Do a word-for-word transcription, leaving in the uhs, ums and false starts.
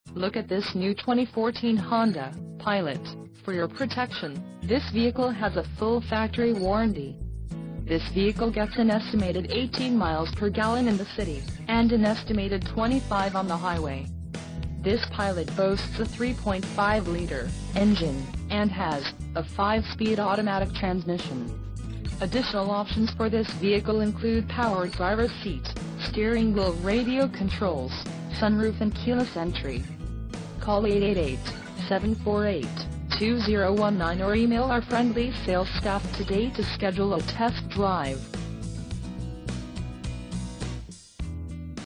Look at this new twenty fourteen Honda Pilot. For your protection, this vehicle has a full factory warranty. This vehicle gets an estimated eighteen miles per gallon in the city, and an estimated twenty-five on the highway. This Pilot boasts a three point five liter engine, and has a five speed automatic transmission. Additional options for this vehicle include power driver's seat, steering wheel radio controls, sunroof and keyless entry. Call eight eight eight, seven four eight, two zero one nine or email our friendly sales staff today to schedule a test drive.